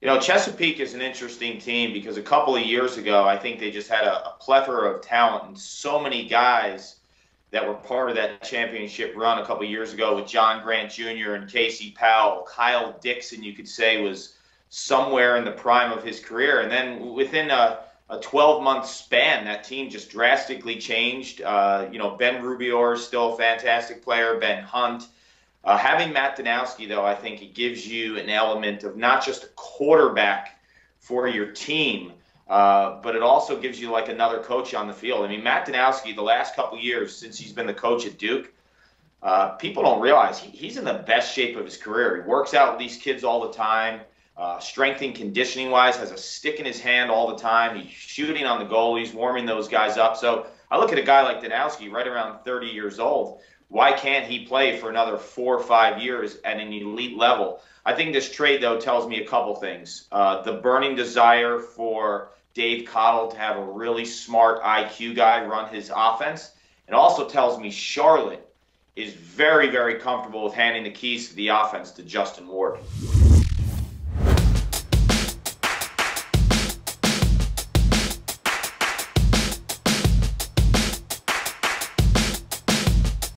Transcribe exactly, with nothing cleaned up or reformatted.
know, Chesapeake is an interesting team because a couple of years ago, I think they just had a, a plethora of talent and so many guys that were part of that championship run a couple of years ago with John Grant Junior and Casey Powell. Kyle Dixon, you could say, was somewhere in the prime of his career. And then within a, a twelve-month span, that team just drastically changed. Uh, you know, Ben Rubior is still a fantastic player, Ben Hunt. Uh, having Matt Danowski, though, I think it gives you an element of not just a quarterback for your team, uh, but it also gives you like another coach on the field. I mean, Matt Danowski, the last couple years since he's been the coach at Duke, uh, people don't realize he, he's in the best shape of his career. He works out with these kids all the time, uh, strength and conditioning-wise, has a stick in his hand all the time. He's shooting on the goal. He's warming those guys up. So I look at a guy like Danowski, right around thirty years old. Why can't he play for another four or five years at an elite level? I think this trade, though, tells me a couple things. Uh, the burning desire for Dave Cottle to have a really smart I Q guy run his offense. It also tells me Charlotte is very, very comfortable with handing the keys to the offense to Justin Ward.